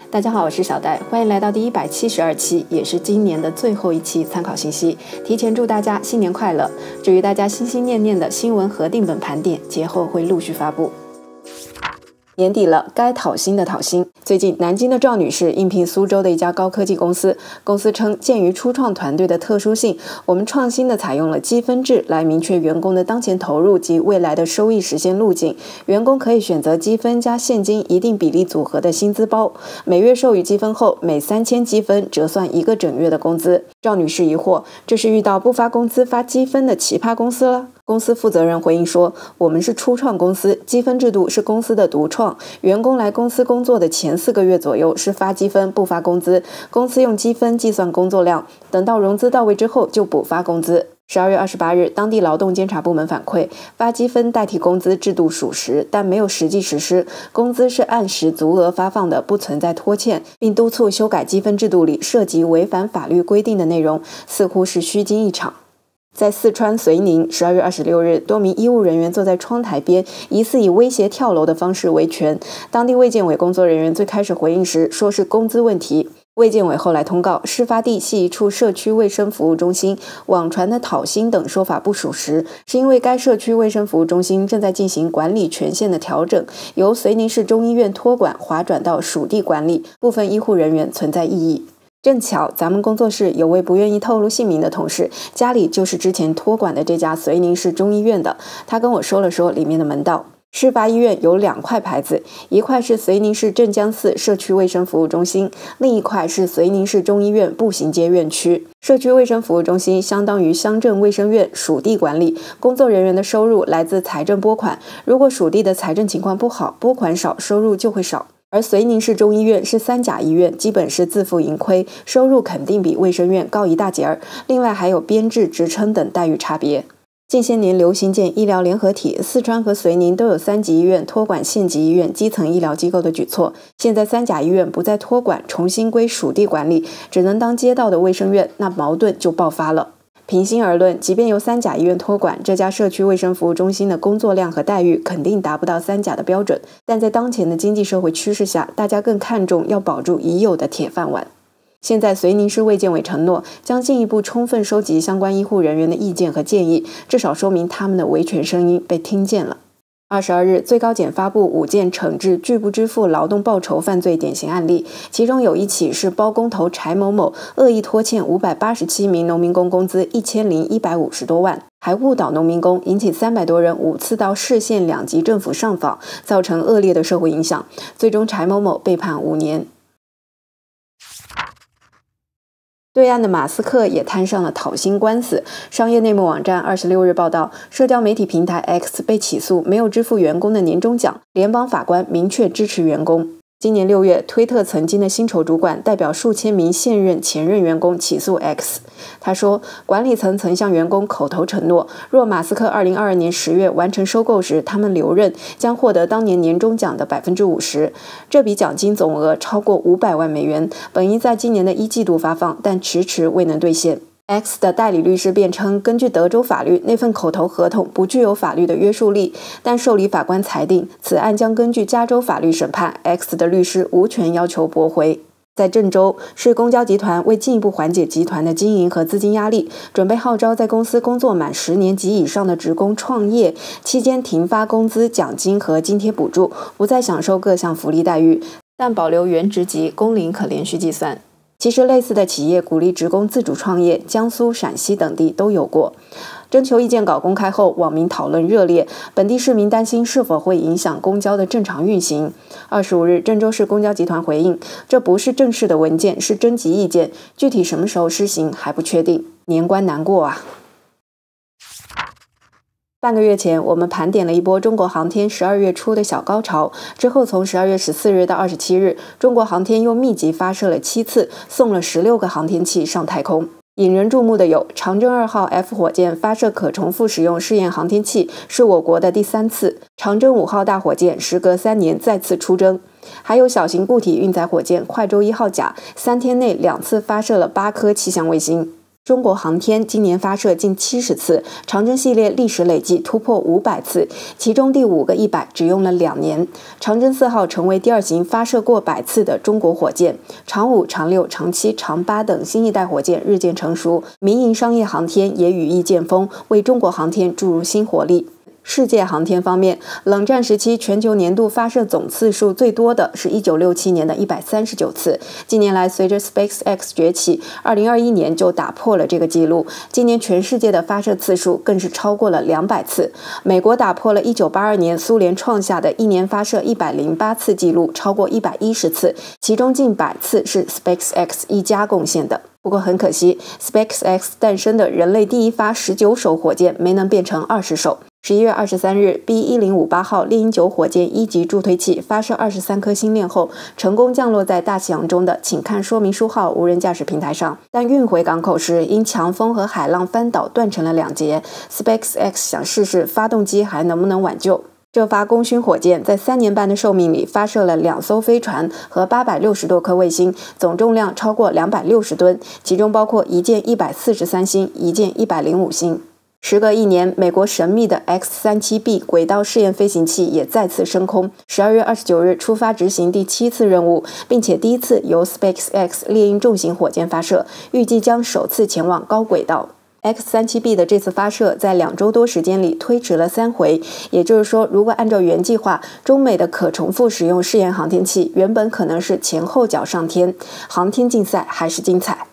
大家好，我是小戴，欢迎来到第172期，也是今年的最后一期参考信息。提前祝大家新年快乐！至于大家心心念念的新闻核定本盘点，节后会陆续发布。年底了，该讨薪的讨薪。最近，南京的赵女士应聘苏州的一家高科技公司。公司称，鉴于初创团队的特殊性，我们创新的采用了积分制来明确员工的当前投入及未来的收益实现路径。员工可以选择积分加现金一定比例组合的薪资包，每月授予积分后，每3000积分折算1个整月的工资。赵女士疑惑，这是遇到不发工资发积分的奇葩公司了？公司负责人回应说，我们是初创公司，积分制度是公司的独创，员工来公司工作的前4个月左右是发积分不发工资，公司用积分计算工作量，等到融资到位之后就补发工资。12月28日，当地劳动监察部门反馈，发积分代替工资制度属实，但没有实际实施，工资是按时足额发放的，不存在拖欠，并督促修改积分制度里涉及违反法律规定的内容，似乎是虚惊一场。在四川遂宁，12月26日，多名医务人员坐在窗台边，疑似以威胁跳楼的方式维权。当地卫健委工作人员最开始回应时说是工资问题，卫健委后来通告，事发地系一处社区卫生服务中心，网传的讨薪等说法不属实，是因为该社区卫生服务中心正在进行管理权限的调整，由遂宁市中医院托管划转到属地管理，部分医护人员存在异议。正巧咱们工作室有位不愿意透露姓名的同事，家里就是之前托管的这家遂宁市中医院的，他跟我说了说里面的门道。事发医院有2块牌子，一块是遂宁市镇江寺社区卫生服务中心，另一块是遂宁市中医院步行街院区。社区卫生服务中心相当于乡镇卫生院，属地管理，工作人员的收入来自财政拨款，如果属地的财政情况不好，拨款少，收入就会少。而遂宁市中医院是3甲医院，基本是自负盈亏，收入肯定比卫生院高一大截儿。另外还有编制、职称等待遇差别。近些年流行建医疗联合体，四川和遂宁都有3级医院托管县级医院基层医疗机构的举措。现在3甲医院不再托管，重新归属地管理，只能当街道的卫生院，那矛盾就爆发了。平心而论，即便由3甲医院托管，这家社区卫生服务中心的工作量和待遇肯定达不到3甲的标准，但在当前的经济社会趋势下，大家更看重要保住已有的铁饭碗。现在遂宁市卫健委承诺将进一步充分收集相关医护人员的意见和建议，至少说明他们的维权声音被听见了。22日，最高检发布5件惩治拒不支付劳动报酬犯罪典型案例，其中有一起是包工头柴某某恶意拖欠587名农民工工资1150多万，还误导农民工，引起300多人5次到市县2级政府上访，造成恶劣的社会影响。最终，柴某某被判5年。对岸的马斯克也摊上了讨薪官司。商业内幕网站26日报道，社交媒体平台 X 被起诉没有支付员工的年终奖，联邦法官明确支持员工。今年6月，推特曾经的薪酬主管代表数千名现任、前任员工起诉 X。他说，管理层曾向员工口头承诺，若马斯克2022年10月完成收购时，他们留任，将获得当年年终奖的50%。这笔奖金总额超过500万美元，本应在今年的1季度发放，但迟迟未能兑现。X 的代理律师辩称，根据德州法律，那份口头合同不具有法律的约束力，但受理法官裁定，此案将根据加州法律审判， X 的律师无权要求驳回。在郑州，市公交集团为进一步缓解集团的经营和资金压力，准备号召在公司工作满10年及以上的职工创业，期间停发工资、奖金和津贴补助，不再享受各项福利待遇，但保留原职级，工龄可连续计算。其实类似的企业鼓励职工自主创业，江苏、陕西等地都有过。征求意见稿公开后，网民讨论热烈，本地市民担心是否会影响公交的正常运行。25日，郑州市公交集团回应，这不是正式的文件，是征集意见，具体什么时候施行还不确定。年关难过啊！半个月前，我们盘点了一波中国航天12月初的小高潮，之后从12月14日到27日，中国航天又密集发射了7次，送了16个航天器上太空。引人注目的有长征2号 F 火箭发射可重复使用试验航天器，是我国的第3次；长征5号大火箭时隔3年再次出征。还有小型固体运载火箭快舟1号甲，3天内2次发射了8颗气象卫星。 中国航天今年发射近70次，长征系列历史累计突破500次，其中第5个100只用了2年。长征4号成为第2型发射过100次的中国火箭。长5、长6、长7、长8等新一代火箭日渐成熟，民营商业航天也羽翼渐丰，为中国航天注入新活力。世界航天方面，冷战时期全球年度发射总次数最多的是1967年的139次。近年来，随着 SpaceX 崛起，2021年就打破了这个纪录。今年全世界的发射次数更是超过了200次。美国打破了1982年苏联创下的一年发射108次纪录，超过110次，其中近100次是 SpaceX 一家贡献的。不过很可惜 ，SpaceX 诞生的人类第一发19手火箭没能变成20手。11月23日 ，B1058 号猎鹰9火箭1级助推器发射23颗星链后，成功降落在大西洋中的“请看说明书”号无人驾驶平台上，但运回港口时因强风和海浪翻倒断成了2节。SpaceX 想试试发动机还能不能挽救。这发功勋火箭在3年半的寿命里发射了2艘飞船和860多颗卫星，总重量超过260吨，其中包括一件143星，一件105星。时隔1年，美国神秘的 X-37B 轨道试验飞行器也再次升空，12月29日出发执行第7次任务，并且第一次由 SpaceX 猎鹰重型火箭发射，预计将首次前往高轨道。X-37B 的这次发射在2周多时间里推迟了3回，也就是说，如果按照原计划，中美的可重复使用试验航天器原本可能是前后脚上天，航天竞赛还是精彩。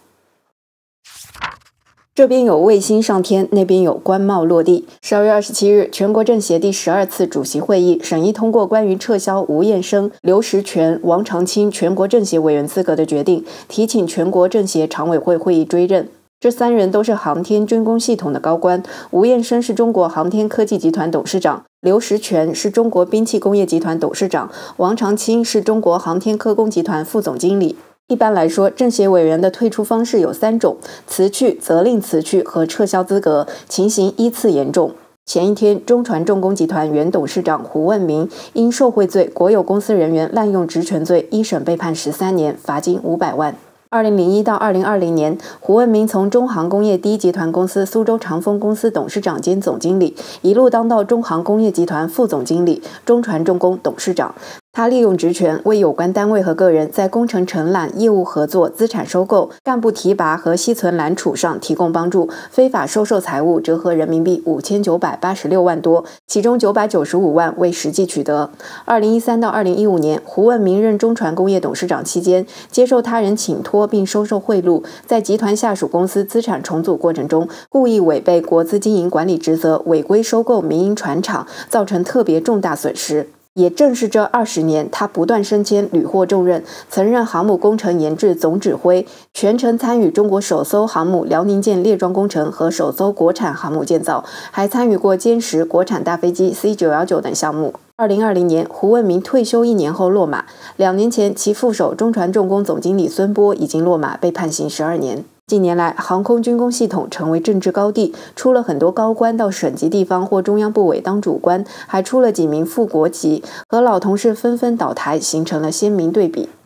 这边有卫星上天，那边有官帽落地。12月27日，全国政协第12次主席会议审议通过关于撤销吴彦生、刘石泉、王长青全国政协委员资格的决定，提请全国政协常委会会议追认。这3人都是航天军工系统的高官，吴彦生是中国航天科技集团董事长，刘石泉是中国兵器工业集团董事长，王长青是中国航天科工集团副总经理。一般来说，政协委员的退出方式有3种：辞去、责令辞去和撤销资格，情形依次严重。前一天，中船重工集团原董事长胡问明因受贿罪、国有公司人员滥用职权罪，一审被判13年，罚金500万。2001到2020年，胡问明从中航工业第一集团公司苏州长丰公司董事长兼总经理，一路当到中航工业集团副总经理、中船重工董事长。他利用职权为有关单位和个人在工程承揽、业务合作、资产收购、干部提拔和息存揽储上提供帮助，非法收受财物折合人民币5986万多，其中995万为实际取得。2013到2015年，胡问明任中船工业董事长期间，接受他人请托并收受贿赂，在集团下属公司资产重组过程中，故意违背国资经营管理职责，违规收购民营船厂，造成特别重大损失。也正是这20年，他不断升迁，屡获重任，曾任航母工程研制总指挥，全程参与中国首艘航母辽宁舰列装工程和首艘国产航母建造，还参与过歼10国产大飞机 C919 等项目。2020年，胡问明退休1年后落马，2年前其副手中船重工总经理孙波已经落马，被判刑12年。近年来，航空军工系统成为政治高地，出了很多高官到省级地方或中央部委当主官，还出了几名副国级，和老同事纷纷倒台，形成了鲜明对比。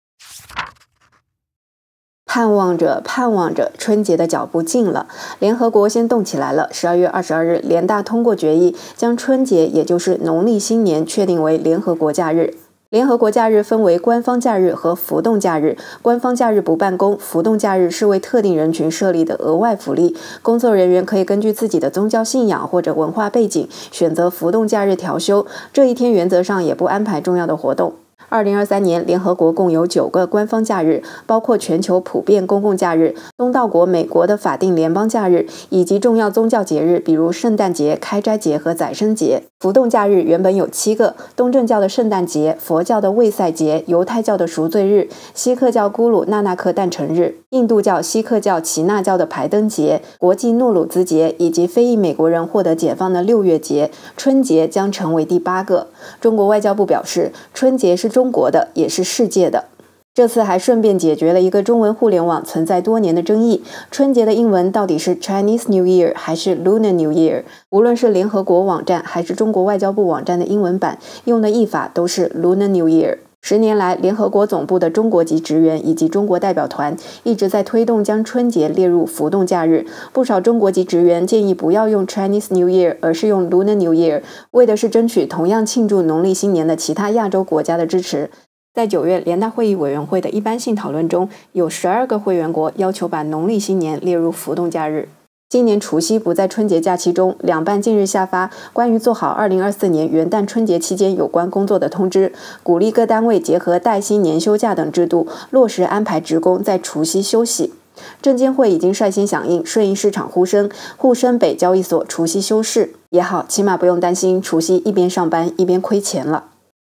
盼望着，盼望着，春节的脚步近了，联合国先动起来了。12月22日，联大通过决议，将春节，也就是农历新年，确定为联合国假日。联合国假日分为官方假日和浮动假日，官方假日不办公，浮动假日是为特定人群设立的额外福利。工作人员可以根据自己的宗教信仰或者文化背景，选择浮动假日调休，这一天原则上也不安排重要的活动。2023年，联合国共有9个官方假日，包括全球普遍公共假日、东道国美国的法定联邦假日，以及重要宗教节日，比如圣诞节、开斋节和宰牲节。浮动假日原本有7个：东正教的圣诞节、佛教的卫塞节、犹太教的赎罪日、锡克教咕鲁纳纳克诞辰日、印度教、锡克教、耆那教的排灯节、国际诺鲁兹节，以及非裔美国人获得解放的6月节。春节将成为第8个。中国外交部表示，春节是中国的，也是世界的。这次还顺便解决了一个中文互联网存在多年的争议：春节的英文到底是 Chinese New Year 还是 Lunar New Year？ 无论是联合国网站还是中国外交部网站的英文版，用的译法都是 Lunar New Year。 10年来，联合国总部的中国籍职员以及中国代表团一直在推动将春节列入浮动假日。不少中国籍职员建议不要用 Chinese New Year， 而是用 Lunar New Year， 为的是争取同样庆祝农历新年的其他亚洲国家的支持。在9月联大会议委员会的一般性讨论中，有12个会员国要求把农历新年列入浮动假日。今年除夕不在春节假期中，两办近日下发关于做好2024年元旦春节期间有关工作的通知，鼓励各单位结合带薪年休假等制度，落实安排职工在除夕休息。证监会已经率先响应，顺应市场呼声，沪深北交易所除夕休市也好，起码不用担心除夕一边上班一边亏钱了。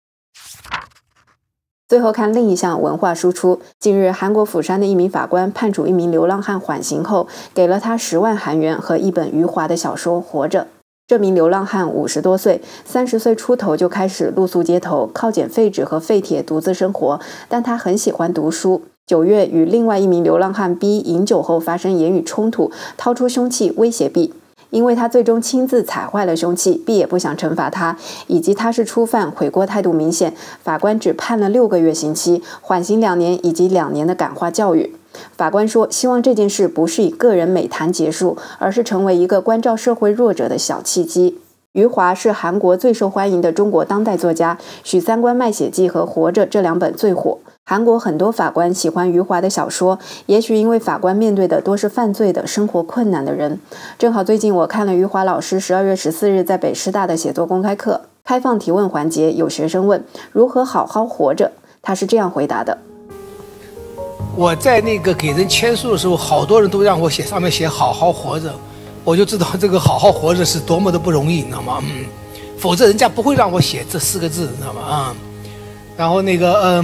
最后看另一项文化输出，近日韩国釜山的一名法官判处一名流浪汉缓刑后，给了他10万韩元和一本余华的小说《活着》。这名流浪汉50多岁，30岁出头就开始露宿街头，靠捡废纸和废铁独自生活，但他很喜欢读书。9月与另外一名流浪汉 B 饮酒后发生言语冲突，掏出凶器威胁 B。因为他最终亲自踩坏了凶器， B 也不想惩罚他，以及他是初犯，悔过态度明显，法官只判了6个月刑期，缓刑2年以及2年的感化教育。法官说，希望这件事不是以个人美谈结束，而是成为一个关照社会弱者的小契机。余华是韩国最受欢迎的中国当代作家，许三观卖血记和活着这2本最火。韩国很多法官喜欢余华的小说，也许因为法官面对的多是犯罪的生活困难的人。正好最近我看了余华老师12月14日在北师大的写作公开课，开放提问环节，有学生问如何好好活着，他是这样回答的： 我在那个给人签书的时候，好多人都让我上面写好好活着，我就知道这个好好活着是多么的不容易，你知道吗？否则人家不会让我写这4个字，你知道吗？然后那个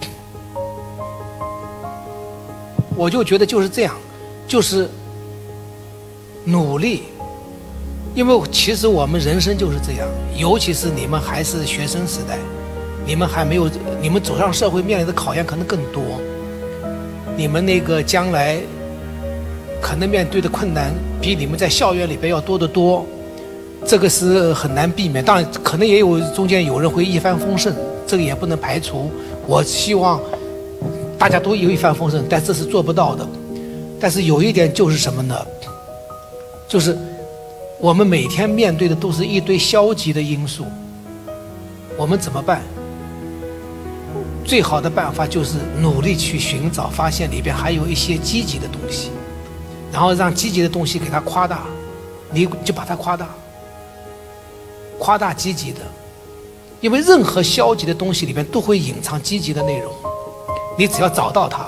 我就觉得就是这样，就是努力，因为其实我们人生就是这样，尤其是你们还是学生时代，你们还没有，你们走上社会面临的考验可能更多，你们那个将来可能面对的困难比你们在校园里边要多得多，这个是很难避免。当然可能也有中间有人会一帆风顺，这个也不能排除，我希望大家都有一帆风顺，但这是做不到的。但是有一点就是什么呢？就是我们每天面对的都是一堆消极的因素，我们怎么办？最好的办法就是努力去寻找，发现里边还有一些积极的东西，然后让积极的东西给它夸大，你就把它夸大，夸大积极的，因为任何消极的东西里边都会隐藏积极的内容。你只要找到它，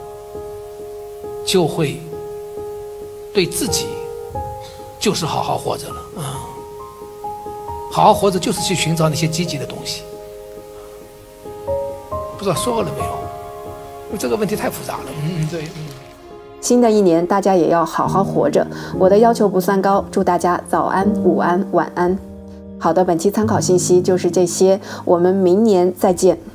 就会对自己就是好好活着了。好好活着就是去寻找那些积极的东西。不知道说过了没有？这个问题太复杂了。对。 新的一年，大家也要好好活着。我的要求不算高，祝大家早安、午安、晚安。好的，本期参考信息就是这些，我们明年再见。